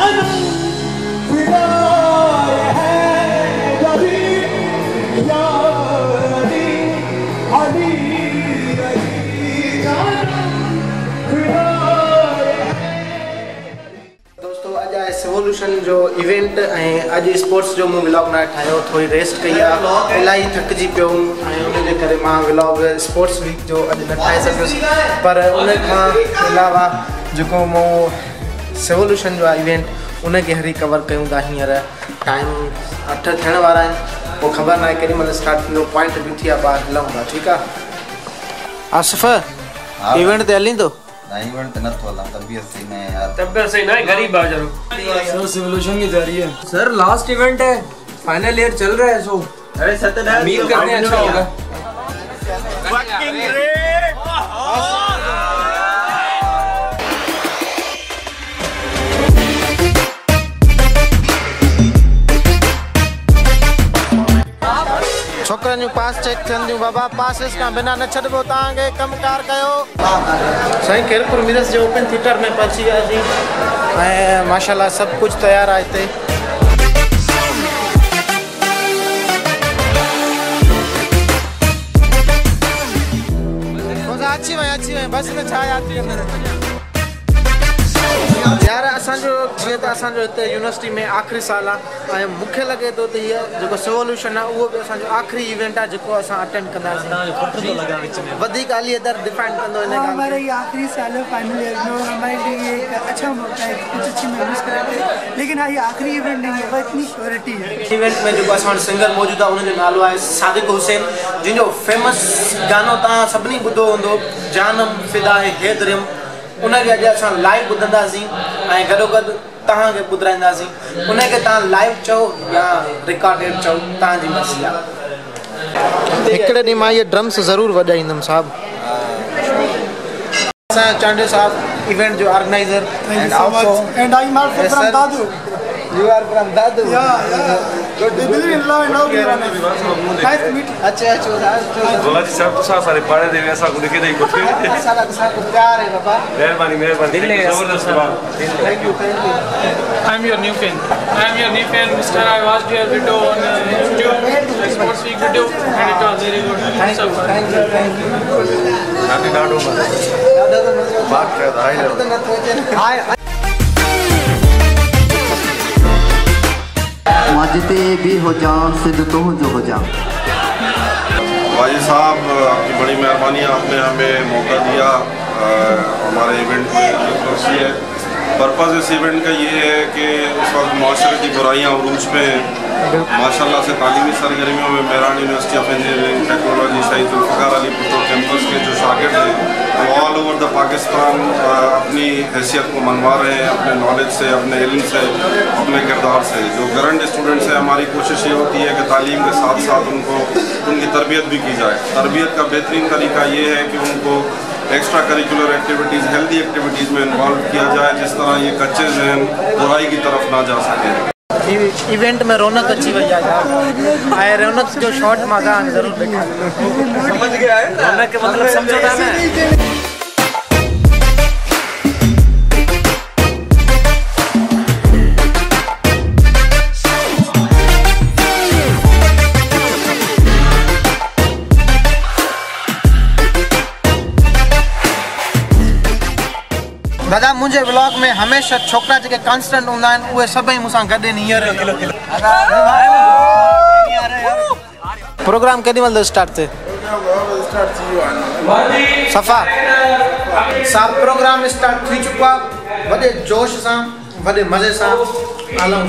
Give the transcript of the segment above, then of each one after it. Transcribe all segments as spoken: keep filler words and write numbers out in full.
सेवोल्यूशन जो इवेंट अज स्पोर्ट्स जो मुझे व्लॉग ना ठायो थोड़ी रेस्ट कई इलाही थकजी पियो उनके करे मां व्लॉग स्पोर्ट्स वीक जो अज न ठाए सकियुसि पर उन खां अलावा जो मो सेवोल्यूशन जो इवेंट उनके हरी कवर कयूं था हींअर टाइम अठ थियण वारा आहिनि पोइ ख़बर न आहे केॾी महिल स्टार्ट थींदो पॉइंट बि थी आहे ॿार हलूं था ठीकु आहे आसिफ़ इवेंट ते हलींदो नहीं इवेंट न तो हला तबीयत सही नहीं है यार तबीयत सही नहीं गरीब आ जरूर सर सिविलेशन की तैयारी है सर लास्ट इवेंट है फाइनल ईयर चल रहा है सो अरे सत्यनारायण उम्मीद करते हैं अच्छा होगा फकिंग ग्रेट छोकरन पास चेक थी बाबा पासिस का बिना न छो तक कम कार कयो साईं खेरपुर मिरस जो ओपन थिएटर में पहुंची वियासीं माशाल्लाह सब कुछ तैयार है इतने अच्छी वही अच्छी वही बस में छा याद यार असो जी तो असो यूनिवर्सिटी में आखिरी साल है मुख्य लगे तो ये सेवोल्यूशन है वो भी असो आखिरी इवेंट है जो अस अटेंड कंदासीं अली इधर डिफाइन कंदो इन हमारा ये आखिरी साल है फाइनल ईयर में और हमारे लिए एक अच्छा मौका है कुछ अच्छी मेमोरीज करेंगे लेकिन हाँ ये आखिरी इवेंट नहीं है इतनी श्योरिटी है इवेंट में जो अस सिंगर मौजूद है उनजो नालो है सादिक हुसैन जिनजो फेमस गानो ता सबनी बुधो होंदो जानम फिदा है दरिम उनके अज अस लाइव ॿुधंदासीं ऐं गॾोगॾु तव्हांखे ॿुधाईंदासीं उनखे तव्हां लाइव चओ या रिकॉर्डेड चओ तव्हांजी मर्ज़ी आहे हिकिड़े ॾींहुं मां इहे ड्रम्स ज़रूरु वॼाईंदुमि साहब असांजा चांडे साहब इवेंट जो organiser and also and I am also from दादू You are from Dadu. Yeah, yeah. Good. We believe in love and now we are nice to meet you. अच्छा अच्छा बोला जी सब साथ सारे पाड़े देवे ऐसा कुछ के नहीं कुछ सारा सारा प्यार है बाबा मेहरबानी मेहरबानी जबरदस्त बात thank you thank you I am your new fan. I am your new fan, Mister I watched your video on uh, YouTube, Sports Week video, and it was very good. Thank you, thank you, thank you. नाटी डाडो मजा दादा तो मजा बात कर high level हाय माजते भी हो जाओ सिद्ध तो जो हो जाओ वाजी साहब आपकी बड़ी मेहरबानी आपने हमें मौका दिया हमारे इवेंट में खुशी है पर्पज़ इस इवेंट का ये है कि इस वक्त माशरती बुराइयाँ अरूज पे हैं माशाल्लाह से तालीमी सरगर्मियों में Mehran university of engineering technology Syed Zulfikar Ali Bhutto campus के जो शागिर्द हैं वो ऑल ओवर द पाकिस्तान अपनी हैसियत को मनवा रहे हैं अपने नॉलेज से अपने इल्म से अपने किरदार से जो करंट स्टूडेंट्स हैं हमारी कोशिश ये होती है कि तालीम के साथ साथ उनको उनकी तरबियत भी की जाए तरबियत का बेहतरीन तरीका ये है कि उनको extra curricular activities healthy activities में इन्वॉल्व किया जाए जिस तरह ये कच्चे जहन बुराई की तरफ ना जा सके इवेंट में रौनक अच्छी वही है रौनक जो शॉर्ट मजा जरूर देखा समझ गया है रौनक के मतलब समझो ना दादा मुझे ब्लॉग में हमेशा छोकरा जो कॉन्स्टेंट होंदा वो सभी मुझे गॾु हींअर प्रोग्राम केॾी महिल स्टार्ट थे सफ़ा सब प्रोग्राम स्टार्ट थी चुको आहे वॾे जोश सां वॾे मज़े सां हलूं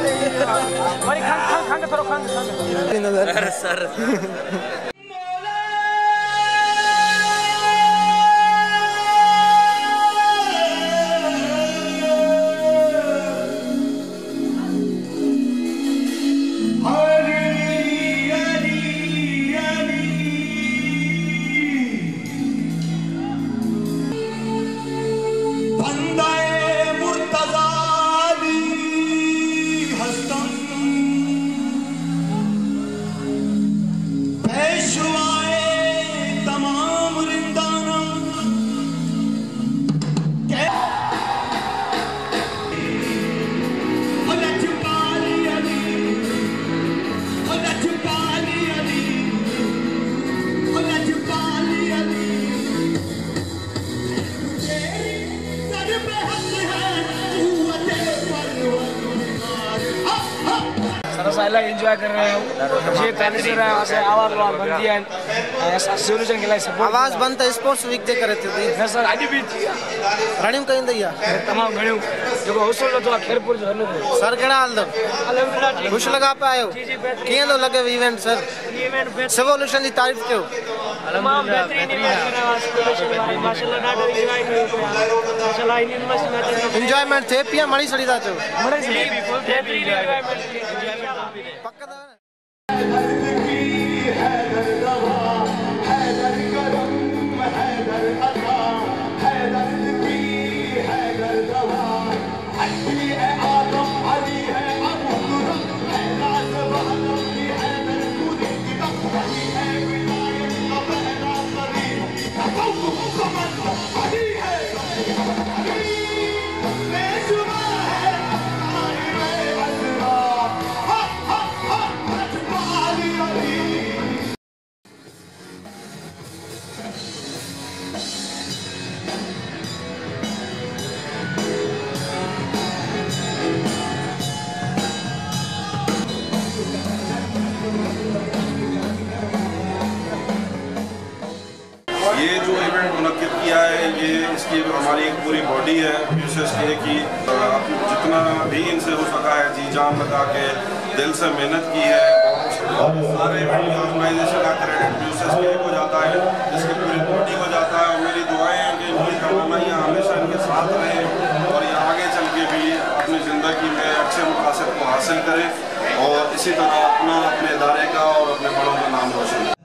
सर इलाही एंजॉय कर रहे हैं जे तालीस रहा है असे आवाज वाल बंदी है ऐसा सॉल्यूशन के लिए सपोर्ट आवाज बंद त स्पोर्ट्स वीक जे करे थी न सर अॼु बि रनिंग कईंदी आहे तमाम घणियूं जेको हौसलो नथो आहे खेरपुर जो हलो सर कहिड़ा हाल अथव अल्हम्दुलिल्लाह ठीक ख़ुशि लॻा पिया आहियो जी जी बेहतरीन कीअं थो लॻे इवेंट सर इवेंट सिवोल्यूशन जी तारीफ़ कयो तमाम बेहतरीन इवेंट माशाल्लाह माशाल्लाह ॾाढो एंजॉय कयो माशाल्लाह इन यूनिवर्सिटी में इंजॉयमेंट थिए पिया मणी सड़ी था चओ बड़े जी बेहतरीन एंजॉयमेंट पक अथव न ये जो इवेंट मुनक्किद किया है ये इसकी हमारी एक पूरी बॉडी है यूएसएस के की जितना भी इनसे हो सका है जी जान लगा के दिल से मेहनत की है और सारे इवेंट ऑर्गेनाइजेशन का क्रेडिट यूएसएस के को जाता है जिसकी पूरी बॉडी को जाता है और मेरी दुआएं हैं कि इनकी रहनुमाइयाँ हमेशा इनके साथ रहें और ये आगे चल के भी अपनी ज़िंदगी में अच्छे मकासद को हासिल करें और इसी तरह अपना अपने इदारे का और अपने बड़ों का नाम रोशन करें।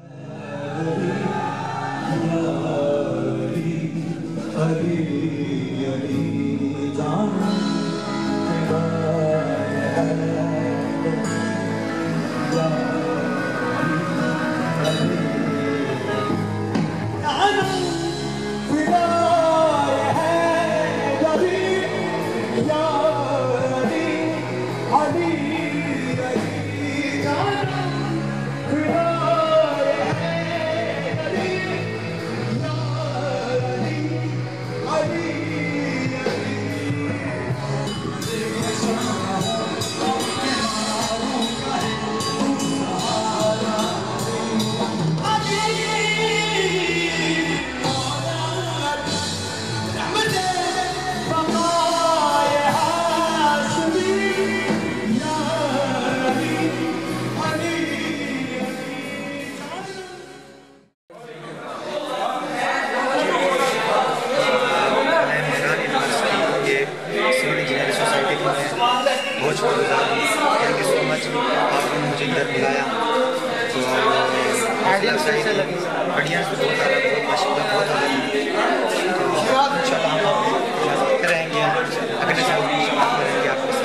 मुझे इधर बुलाया तो आइडिया कैसे लगी बढ़िया बहुत माशाल्लाह बहुत इंशाल्लाह हम करेंगे अगले साल भी करेंगे आपके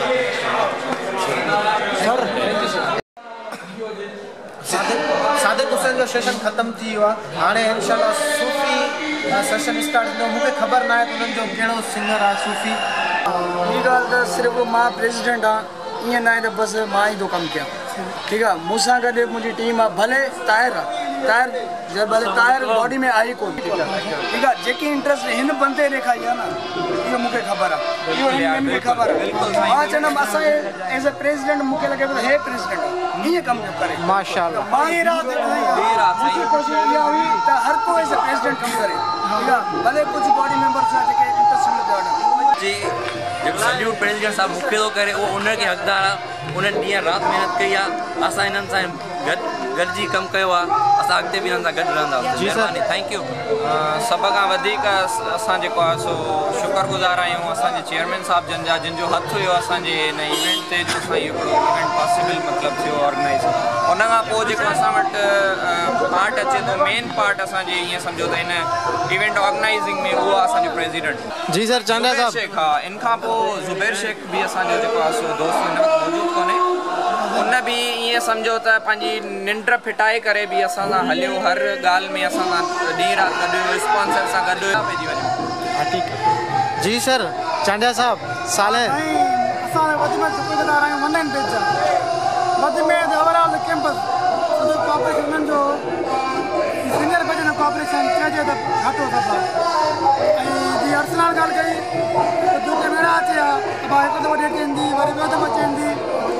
साथ सर सादिक हुसैन जो सेशन ख़त्म थी वियो आहे हाणे इंशाल्लाह सूफ़ी सेशन स्टार्ट थींदो मूंखे ख़बर न आहे त उन्हनि जो कहिड़ो सिंगर आहे सूफ़ी ॿी ॻाल्हि त सिर्फ़ु मां प्रेसिडेंट आहे ईअं न आहे त बसि मां ई थो कमु कयां ठीकु आहे मूंसां गॾु मुंहिंजी टीम आहे भले ताहिर आहे ताहिर भले ताहिर बॉडी में आई कोन ठीकु आहे ठीकु आहे जेकी इंट्रस्ट हिन बंदे ॾेखारी आहे न इहो मूंखे ख़बर आहे इहो हिननि खे ख़बर आहे मां चवंदुमि असांजे एज़ अ प्रेसिडेंट मूंखे लॻे पियो हे प्रेसिडेंट हीअं कमु पियो करे माशाल्लाह मुंहिंजी कोशिशि इहा हुई त हर को एज़ अ प्रेसिडेंट कमु करे ठीकु आहे भले कुझु बॉडी मेंबर्स आहे जेके इंट्रस्ट जी जेको सॼो प्रेसिडेंट साहिबु मूंखे थो करे उहो उनखे हक़दार आहे उन्हनि ॾींहं राति महिनत कई आहे असां हिननि सां गॾु गॾिजी कमु कयो आहे असां अॻिते बि हिननि सां गॾु रहंदासीं महिरबानी थैंक यू सभ खां वधीक असां जेको आहे सो शुक्रगुज़ार आहियूं असांजे चेयरमैन साहिब जन जा जिन जो हथु हुयो असांजे हिन इवेंट ते जो असां इहो हिकिड़ो इवेंट पॉसिबल मतिलबु थियो ऑर्गेनाइज़ उन खां पोइ जेको असां वटि पार्ट अचे थो मेन पार्ट असांजे ईअं सम्झो त हिन इवेंट ऑर्गेनाइज़िंग में उहो असांजो प्रेसिडेंट जी सर चांदा साहब शेख हा इन खां पोइ ज़ुबैर शेख बि असांजो जेको आहे सो दोस्त हिन वक़्तु मौजूदु कोन्हे उन बि ईअं सम्झो त पंहिंजी निंड फिटाए करे बि असां सां हलियो हर ॻाल्हि में असां सां ॾींहुं राति गॾु स्पॉन्सर सां गॾु पइजी वञूं हा ठीकु आहे जी सर चांडिया साहब साले असां वधि में शुक्रगुज़ार आहियूं वननि पेज जा वधि में ओवरऑल कैंपस सॼो कॉपरेशन उन्हनि जो सिंगर भॼन कॉपरेशन चइजे त घटि वधि आहे ऐं जीअं अर्सलान ॻाल्हि कई त दुख अहिड़ा अचे हा त भाउ हिकु दफ़ो डेट ईंदी वरी ॿियो दफ़ो अचे ईंदी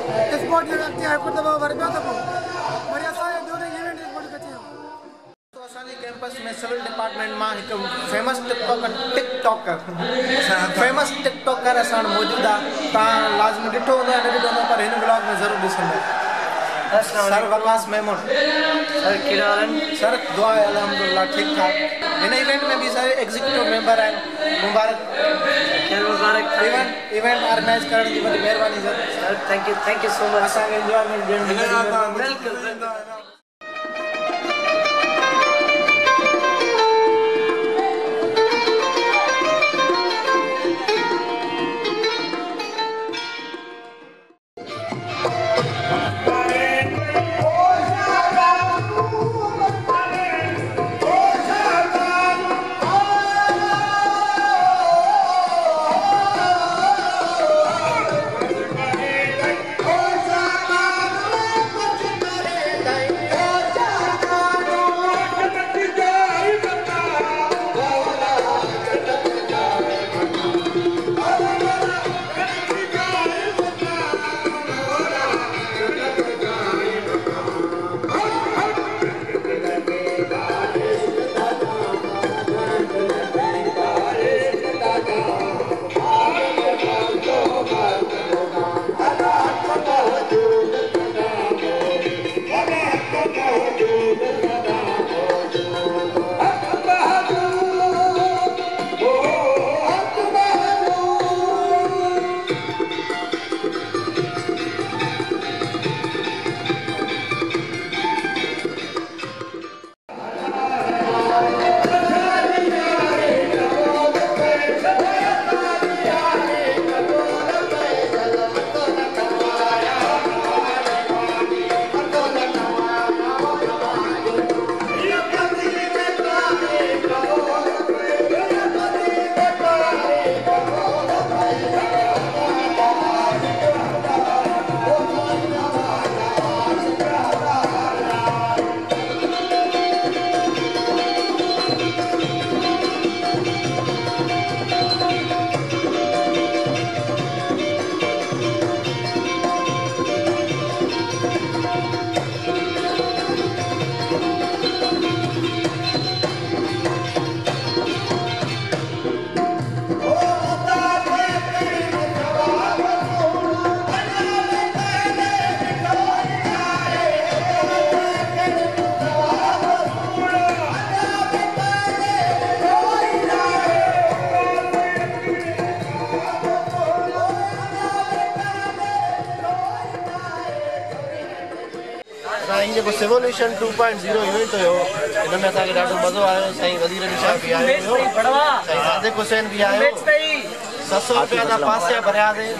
स्पोर्ट जे अॻिते आहे हिकु दफ़ो वरी ॿियो दफ़ो वरी असांजे ॿियो इवेंट स्पोर्ट अचे तो असांजे कैंपस में सिविल डिपार्टमेंट मां हिकु famous TikToker TikToker famous TikToker असां वटि मौजूदु आहे। तव्हां लाज़मी ॾिठो हूंदो या न ॾिठो हूंदो पर हिन ब्लॉग में ज़रूरु ॾिसंदो। सर वरवास मेमून सर कहिड़ा हाल आहिनि? सर दुआ आहे अल्हम्दुलिल्लाह ठीकु ठाक। हिन इवेंट में बि सारे एग्जीक्यूटिव मेंबर आहिनि। मुबारक मुबारक इवेंट इवेंट ऑर्गेनाइज करण जी वॾी महिरबानी sir. Sir thank you thank you so much. असांखे इंजॉयमेंट ॾियण जी बिल्कुलु। जेको सिवोल्यूशन टू पॉइंट ज़ीरो इवेंट हुयो हिन में असांखे ॾाढो मज़ो आयो। साईं वज़ीर निशान बि आयो हुयो, साईं सादिक हुसैन बि आयो। सत सौ रुपया जा पासिया भरियासीं।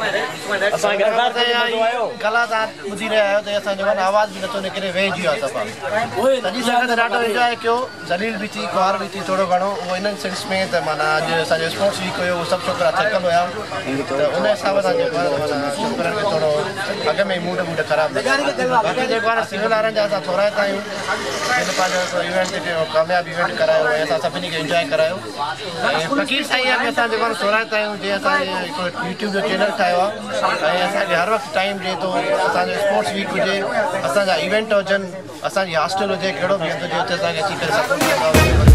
कला तव्हां ॿुधी रहिया आहियो त असांजो वञ आवाज़ बि नथो निकिरे वेहिजी वियो आहे सफ़ा। सॼी संगत ॾाढो इंजॉय कयो। ज़लील बि थी, कुआर बि थी थोरो घणो उहो इन्हनि सेंस में त माना अॼु असांजो स्पोर्ट्स वीक हुयो, उहो सभु छोकिरा थकियल हुया त उन हिसाब सां जेको आहे माना छोकिरनि खे थोरो अॻ में ई मूड वूड ख़राबु थियो। बाक़ी जेको आहे सिविल वारनि जा असां थोरा था आहियूं। हिन पंहिंजो इवेंट कामयाबु इवेंट करायो ऐं असां सभिनी खे इंजॉय करायो। ऐं फ़क़ीर साईं आहे असां जेको आहे सोराइता आहियूं जीअं असांजे हिकिड़ो यूट्यूब जो चैनल ठाहियो आहे ऐं असांखे हर वक़्तु टाइम ॾिए थो। असांजो स्पोर्ट्स वीक हुजे, असांजा इवेंट हुजनि, असांजी हॉस्टल हुजे, कहिड़ो बि हंधि हुजे उते असांखे अची करे सपोर्ट कंदा